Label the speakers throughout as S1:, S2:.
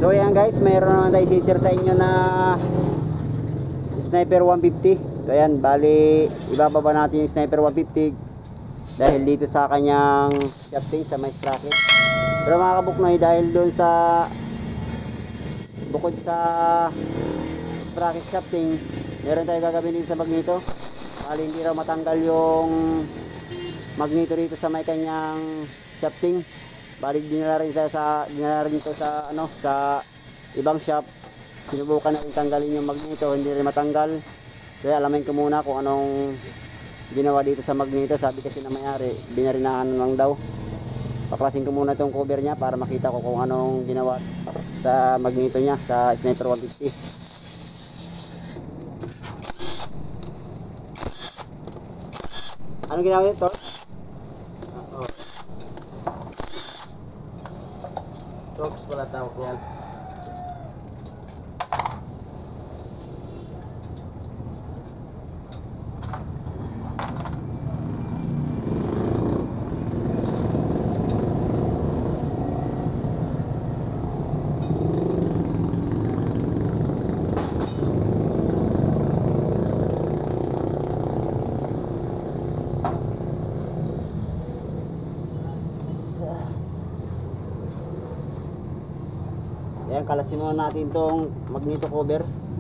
S1: So yan guys, mayroon naman tayo share sa inyo na Sniper 150. So yan, bali ibababa natin yung Sniper 150 dahil dito sa kanyang shafting sa may sprocket. Pero mga kabuknoy, dahil doon sa bukod sa sprocket shafting, meron tayo gagawin dito sa magneto. Bali hindi raw matanggal yung magneto dito sa may kanyang shafting. Bali dinala rin ito sa ibang shop. Sinubukan na rin tanggalin yung magneto, hindi rin matanggal. Kaya alamin ko muna kung anong ginawa dito sa magneto. Sabi kasi na may-ari, binarinahan lang daw. Paklasin ko muna itong cover niya para makita ko kung anong ginawa sa magneto niya sa Sniper 150. Anong ginawa ito? Torx pala tawag yan. Ayan, kalasin muna natin itong magneto cover.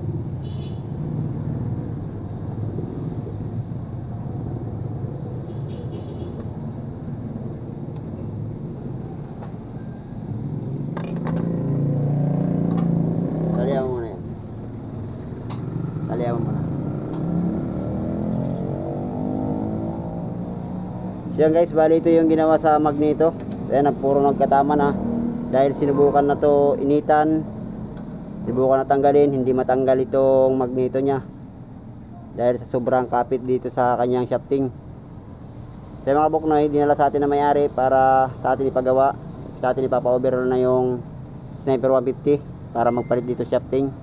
S1: Talihan mo muna yan. Talihan mo muna. So yan guys, bali ito yung ginawa sa magneto. Ayan, puro nagkatama na. Dahil sinubukan na to initan, sinubukan na tanggalin, hindi matanggal itong magneto niya dahil sa sobrang kapit dito sa kanyang shafting. So mga buknoy, dinala sa atin na may-ari para sa atin ipagawa, sa atin ipapa-overhaul na yung Sniper 150 para magpalit dito shafting.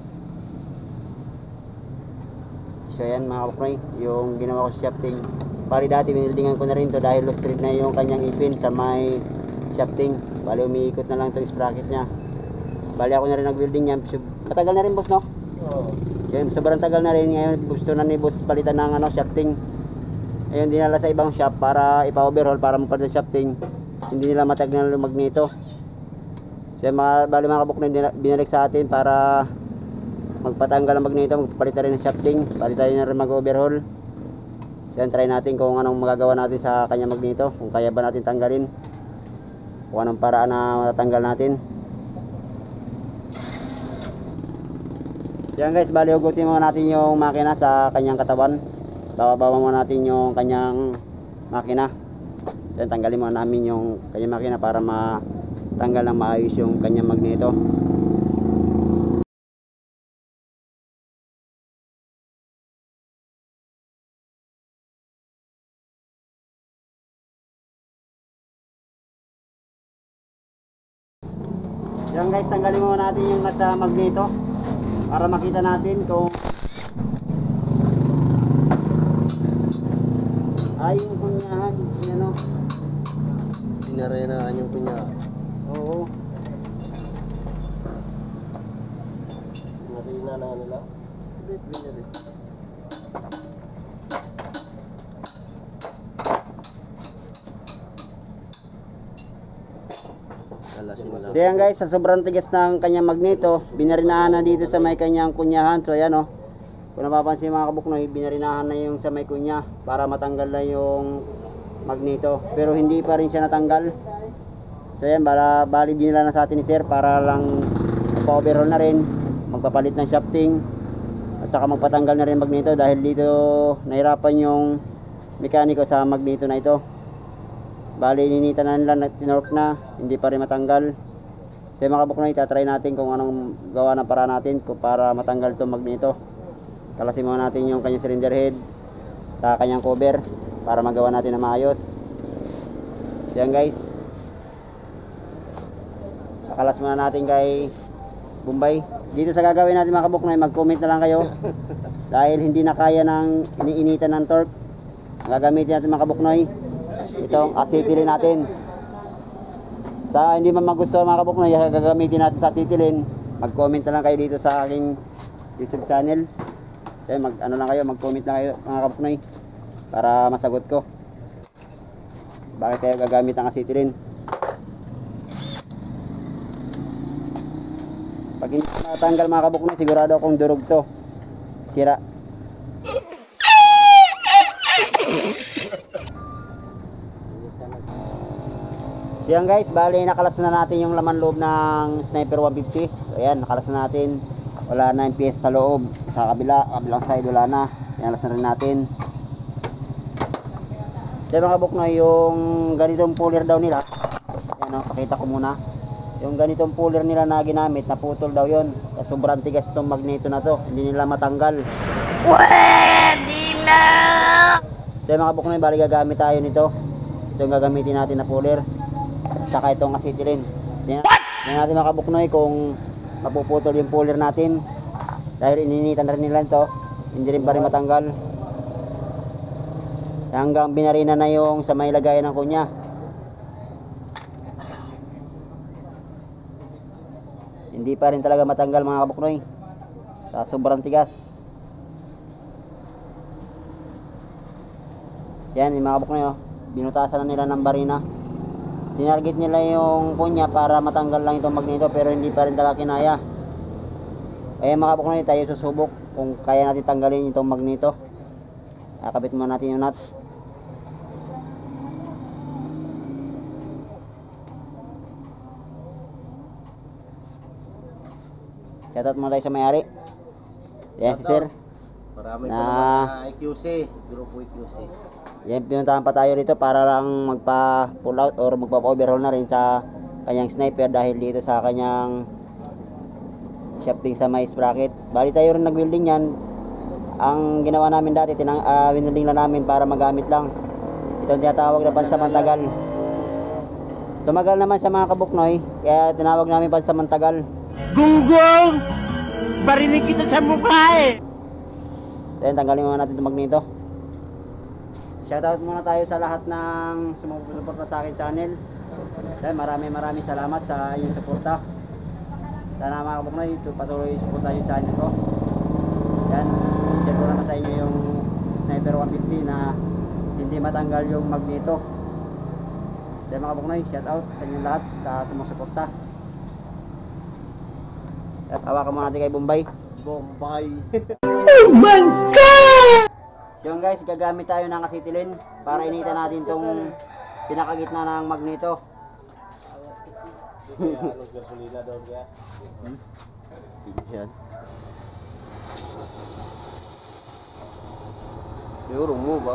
S1: So yan mga buknoy, yung ginawa ko sa shafting. Pari dati binildingan ko na rin to dahil lost thread na yung kanyang ipin sa may shafting. Bali umiikot na lang itong sprocket nya. Bali ako na rin nag-building niya. Matagal na rin boss, no? Oo. Yan, sobrang tagal na rin. Ngayon gusto na ni boss palitan ng shafting. Ayun, dinala sa ibang shop para ipa-overhaul para magpalit ng shafting. Hindi nila matagnan ng magneto. So bali mga kabuknoy, binalik sa atin para magpatanggal ng magneto, magpalitan rin ng shafting. Palitan na rin mag-overhaul. So yan, try natin kung anong magagawa natin sa kanya magneto, kung kaya ba natin tanggalin, kung anong paraan na matatanggal natin. Yan guys, bali hugutin muna natin yung makina sa kanyang katawan. Bawa-bawa muna natin yung kanyang makina. Yan, tanggalin muna namin yung kanyang makina para matanggal ng maayos yung kanyang magneto. Yan guys, tanggalin muna natin yung nasa magneto para makita natin kung yung kunyahan, ano,
S2: pinarenahan yung kunya.
S1: oo,
S2: Narina na nila.
S1: So yan guys, sa sobrang tigas ng kanyang magneto, binarinahan na dito sa may kanyang kunyahan. So ayan o, kung napapansin mga kabuknoy, binarinahan na yung sa may kunya para matanggal na yung magneto. Pero hindi pa rin siya natanggal. So ayan, bali binila na sa atin ni sir para lang magpa-overhaul na rin, magpapalit ng shafting, at saka magpatanggal na rin magneto dahil dito nahirapan yung mekaniko sa magneto na ito. Bali ininita na nila, tinork na, hindi pa rin matanggal. So mga kabuknoy, tatry natin kung anong gawa ng para natin para matanggal itong magneto. Kalasin muna natin yung kanyang cylinder head sa kanyang cover para magawa natin na maayos. So yan guys, kakalas muna natin kay Bombay. Dito sa gagawin natin mga kabuknoy, mag-comment na lang kayo dahil hindi na kaya ng iniinitan ng torque. Gagamitin natin mga kabuknoy itong asipili natin. Sa hindi man magustuhan mga kabuknoy, gagamitin natin sa Citylin, mag-comment na lang kayo dito sa aking YouTube channel. Okay, ano lang kayo, mag-comment na kayo mga kabuknoy para masagot ko. Bakit kayo gagamit ng Citylin? Pag hindi matanggal mga kabuknoy, sigurado akong durog to. Sira. So yan guys, bali nakalas na natin yung laman loob ng Sniper 150. So ayan, nakalas na natin. Wala na yung PS sa loob. Sa kabilang side wala na. Inalas na rin natin. So mga kabuknoy, yung ganitong puller daw nila. Ayan o, pakita ko muna. Yung ganitong puller nila na ginamit, naputol daw yon. Sobrang tigas itong magneto na to. Hindi nila matanggal. Pwede na! So mga kabuknoy, bali gagamit tayo nito. Ito yung gagamitin natin na puller. Saka itong Citylin. Tingnan natin mga kabuknoy kung mapuputol yung puller natin. Dahil ininitan rin nila ito. Hindi rin pa rin matanggal. Hanggang binarina na yung sa may lagayan ng kunya. Hindi pa rin talaga matanggal mga kabuknoy. Sa sobrang tigas. Yan yung mga kabuknoy oh. Binutasan na nila ng barina. Tinarget nila yung kunya para matanggal lang itong magneto pero hindi pa rin talaga kinaya. Kaya mga kabuknoy, tayo susubok kung kaya natin tanggalin itong magneto. Kakabit muna natin yung nut. Shoutout muna tayo sa may-ari. Yan si sir.
S2: Marami na IQC, grupo IQC.
S1: Yan, pinuntahan pa tayo dito para lang magpa-pull out or magpa-overhaul na rin sa kanyang sniper dahil dito sa kanyang shafting sa may sprocket. Bali tayo rin nag-welding yan. Ang ginawa namin dati, winelding lang namin para magamit lang. Ito ang tinatawag na pansamantagal. Tumagal naman sa mga kabuknoy, kaya tinawag namin pansamantagal.
S2: Gunggong! Barinig kita sa mukha eh!
S1: So yan, tanggalin muna natin itong magneto. Shoutout muna tayo sa lahat ng sumusuporta sa akin channel. Maraming salamat sa inyong suporta. Sana mga kabuknoy, patuloy suporta yung channel ko. Yan, share ko naman sa inyo yung Sniper 150 na hindi matanggal yung magneto. Yan mga kabuknoy, shoutout sa inyong lahat sa sumusuporta. At hawakan muna natin kay Bombay.
S2: Bombay!
S1: Oh my God! So yun guys, gagamit tayo ng Citylin para initan natin itong pinakagitna ng magneto. Yan. Siguro mo ba?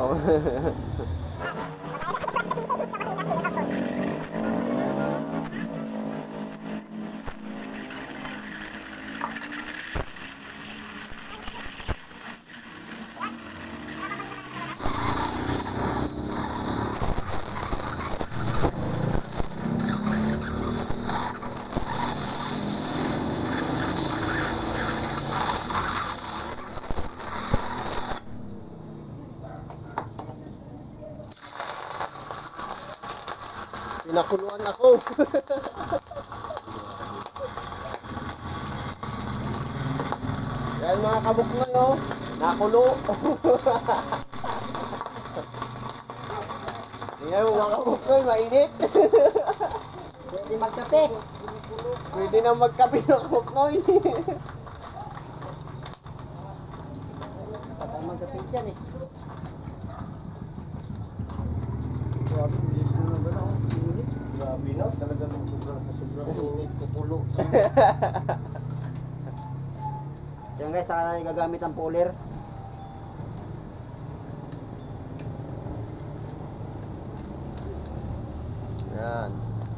S2: Pinakuluan ako! Yan mga kabuknoy oh, nakulo! Yan mga kabuknoy, mainit!
S1: Pwede magkape!
S2: Pwede na magkape ng kabuknoy!
S1: Patang magkape dyan eh.
S2: Grabe na, talaga nung sobrang init, kukulo.
S1: Yan guys, saka natin gagamit ang puller.
S2: Yan.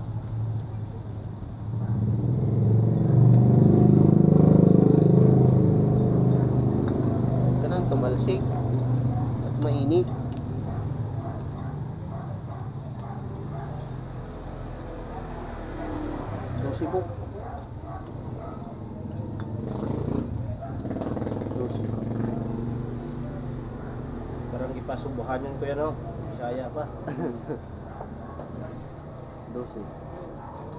S2: Huwag ka nang tumalsik at mainit. Sibuk. Parang ipasubuhanan ko yan, oh. Bisaya pa.
S1: 12.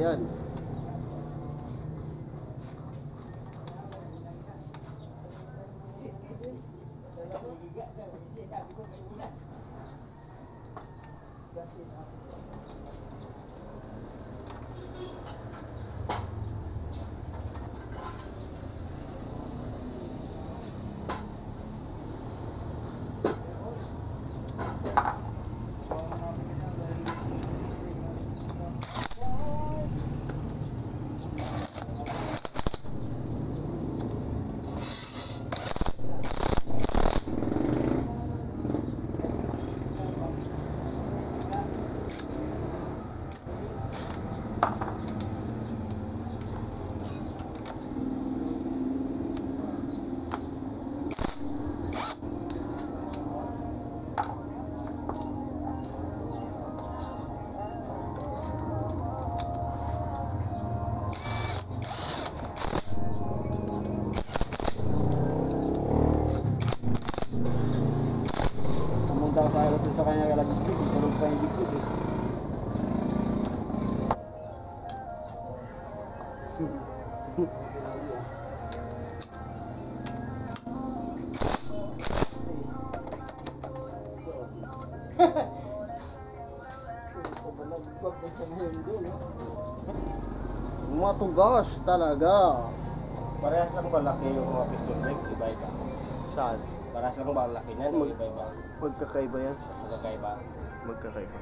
S1: Ayan. Pumunta ko sa aeroplane sa kanya lagi tulog pa yung dikit eh. Matugas talaga.
S2: Parehas lang malaki yung mga piston brake, iba-iba.
S1: Saan?
S2: Parehas lang malaki niyan, iba-iba.
S1: Magkakaiba yan?
S2: Magkakaiba.
S1: Magkakaiba.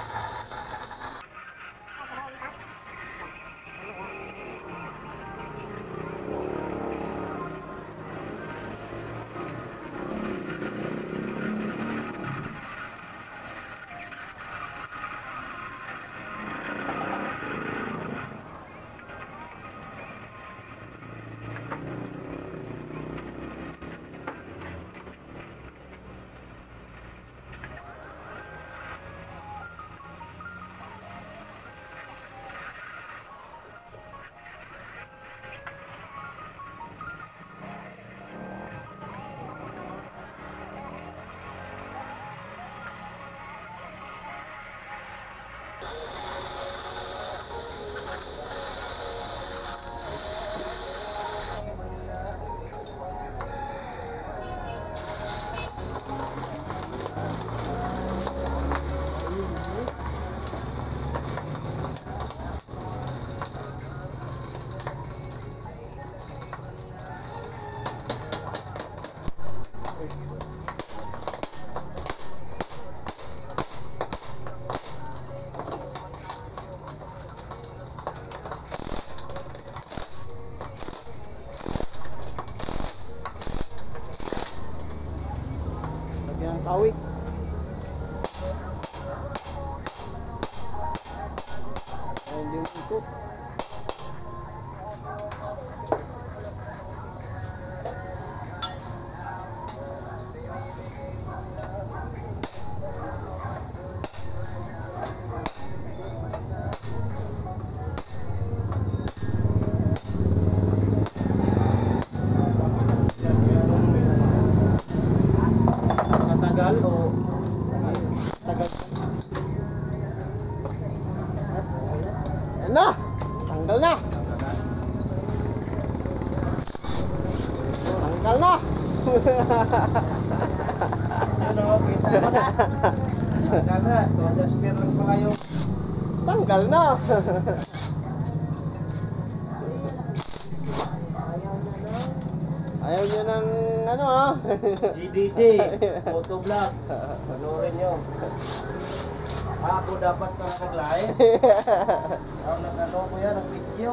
S1: Lagyan ng kawik. Ayun yung ikot.
S2: Sa tagal o
S1: Tagal. Ayan na! Tanggal na! Tanggal na!
S2: ano, kita mo na. Tagal na, so just spare lang pala yung
S1: Tanggal na! Ayaw niya ng ano ha?
S2: GDJ, Motovlog. Panoorin nyo. Ako dapat ka nag-live. Ako nag-ano ko yan, ang video.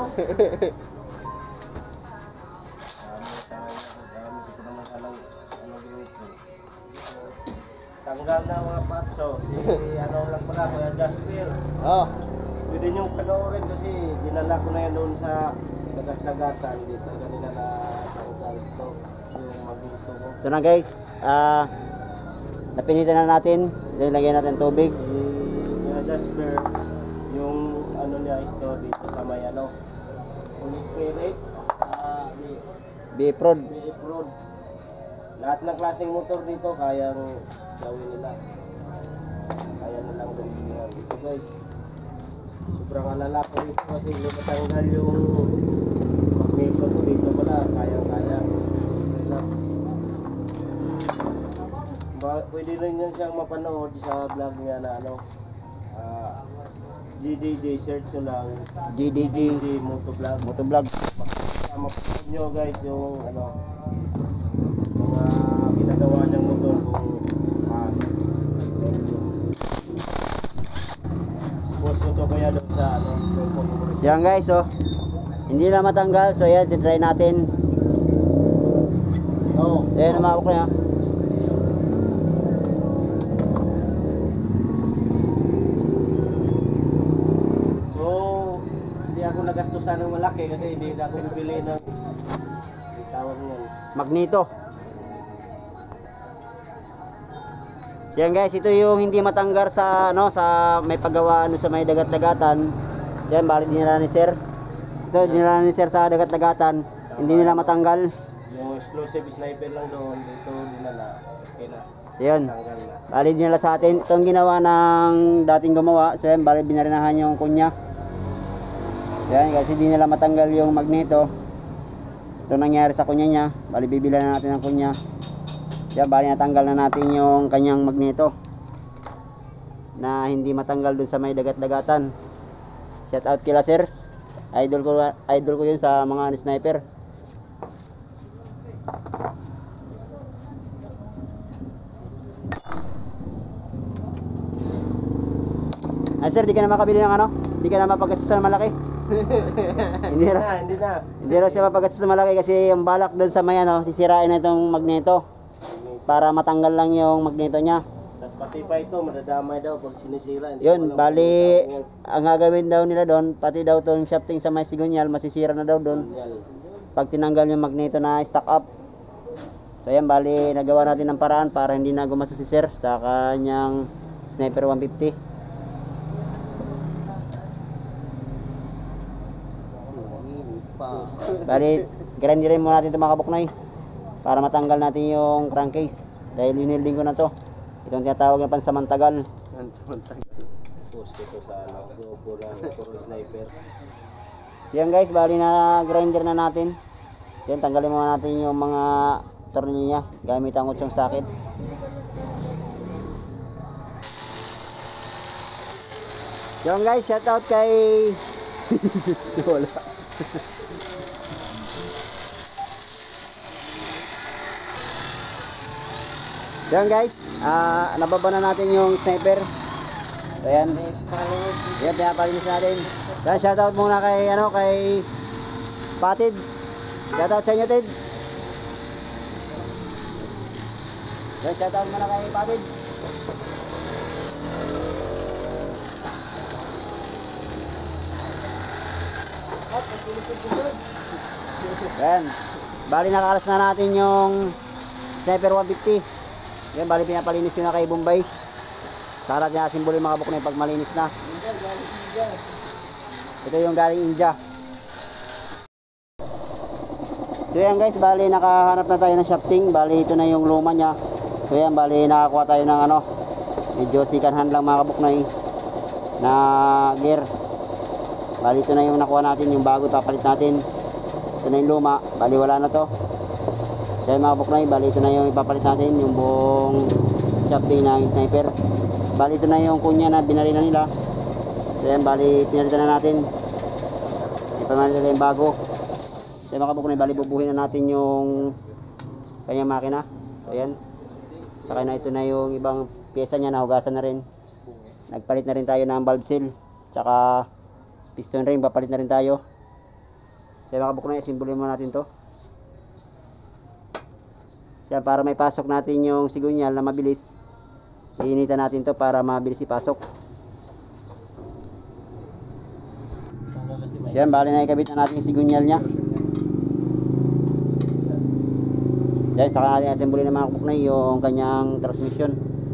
S2: Tanggal na mga patso. Si ano lang pala, Kuya Jasper.
S1: Oh,
S2: Pwede nyo panoorin kasi dinala ko na yan doon sa dagat-dagatan. Dito kanina na tanggal ito. Yung magluto ko.
S1: ito na guys. Napinitan na natin. Lagyan natin tubig.
S2: Si Kuya Jasper, yung ano niya ito dito sa may ano, Holy Spirit,
S1: Biprod.
S2: Road. Lahat ng klaseng motor dito kayang gawin nila. Kaya nilang gawin nila dito guys. sobrang alala ko dito kasi hindi matanggal yung magneto ko dito pala, kaya-kaya. Pwede rin yan siyang mapanood sa vlog niya na ano, GDJ, search nyo lang,
S1: GDG
S2: Motovlog.
S1: Motovlog.
S2: Mapanood nyo guys yung ano, mga ginagawa niyang motor kung post ko to kaya doon sa ano,
S1: Yan guys, oh. Hindi na matanggal. So yan, try natin.
S2: oh,
S1: Ayan, namawak na yan.
S2: so hindi ako nagastusan ng malaki kasi hindi na ako bibili ng tawag niyan.
S1: Magneto. So yan guys, ito yung hindi matanggal sa ano, sa may paggawa ano, sa may dagat-dagatan. Yan, balik nila ni sir. Ito dinala ni sir sa dagat-dagatan. Hindi nila matanggal.
S2: Yung explosive sniper lang doon, dito dinala. Okay na,
S1: Ayun.
S2: tanggal na.
S1: Balik nila sa atin. Itong ginawa ng dating gumawa. So yan, balik binarinahan yung kunya. Yan, kasi hindi nila matanggal yung magneto. Ito nangyari sa kunya niya. Balik bibilan na natin ang kunya. Yan, balik natanggal na natin yung kanyang magneto. Na hindi matanggal dun sa may dagat-dagatan. Shout out kila sir. Idol ko yun sa mga sniper. Ay sir, di ka na makabili ng ano? Di ka na mapagastos ng malaki? Hindi
S2: Hindi na.
S1: siya mapagastos ng malaki kasi yung balak doon sa may ano, sisirain na itong magneto para matanggal lang yung magneto niya.
S2: Tapos pati pa ito, madadamay daw pag sinisira. Hindi
S1: Yun,
S2: ko alam
S1: bali
S2: kung
S1: ang gagawin daw nila doon, pati daw itong shafting sa may sigunyal, masisira na daw doon
S2: yan.
S1: pag tinanggal yung magneto na stock up. So yan, bali nagawa natin ng paraan para hindi na gumastos si sir sa kanyang Sniper 150. Bali, grindirin muna natin ito mga kabuknoy para matanggal natin yung crankcase dahil yunilding ko na to. Itong tinatawag na pansamantagal.
S2: Post ko to sa ano, grupo ng Puro Sniper.
S1: Yan guys, bali na grinder na natin. Yan, tanggalin muna natin yung mga tornilyo niya gamit ang 8 sakit. Yan guys, shout out kay wala. Yan guys, nababa na natin yung sniper. So yan. Yan, pinapalinis natin. Yan, shout out muna kay ano, kay Patid. Shout out sa inyo, Tid. Yan, shout out muna kay Patid. Yan. Bali nakakalas na natin yung Sniper 150. Yan, bali pinapalinis yun na kay Bombay. Para niya simbolo yung mga kabuknoy pag malinis na. Ito yung galing India. So yan guys, bali nakahanap na tayo ng shafting. Bali ito na yung luma niya. So yan, bali nakakuha tayo ng ano, medyo sikanhan lang mga kabuknoy na gear. Bali ito na yung nakuha natin, yung bago papalit natin. Ito na yung luma, bali wala na to. So yan mga kabuknoy, bali ito na yung ipapalit natin, yung buong shafting ng sniper. Bali ito na yung kunya na binarina nila. So yan, bali pinalitan na natin. Ipamalit na yung bago. So yan mga kabuknoy, bali bubuhin na natin yung kanyang makina. So yan. Saka na ito na yung ibang pyesa niya, nahugasan na rin. Nagpalit na rin tayo ng valve seal. Tsaka piston ring, papalit na rin tayo. So yan mga kabuknoy, simbolo mo natin to. Yan, para may pasok natin yung sigunyal na mabilis. Iinitan natin to para mabilis ipasok. Yan, bali na ikabit na natin yung sigunyal nya. Yan, saka natin assemble ng mga kabuknoy yung kanyang transmission.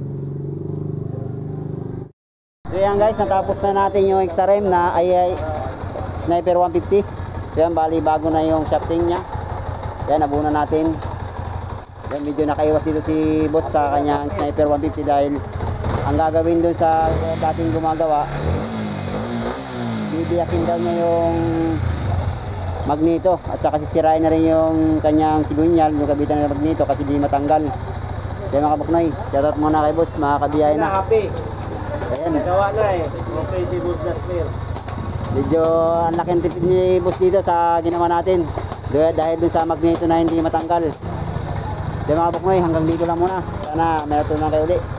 S1: So yan guys, natapos na natin yung XRM na ay Sniper 150. So yan, bali bago na yung shafting nya. Yan, nabuo na natin. Yan, medyo nakaiwas dito si boss sa kanyang Sniper 150 dahil ang gagawin doon sa dating gumagawa, bibiyakin daw niya yung magneto at saka sisirain na rin yung kanyang sigunyal, yung kabitan ng magneto kasi di matanggal. Kaya mga kabuknoy, shoutout muna kay boss, makakabiyahe na.
S2: Happy.
S1: Ayan,
S2: Nagawa na eh. Okay si Boss Jasper.
S1: medyo ang laking tipid ni boss dito sa ginawa natin. Dahil dun sa magneto na hindi matanggal. Kaya mga kabuknoy, hanggang dito lang muna. Sana may natutunan kayo ulit.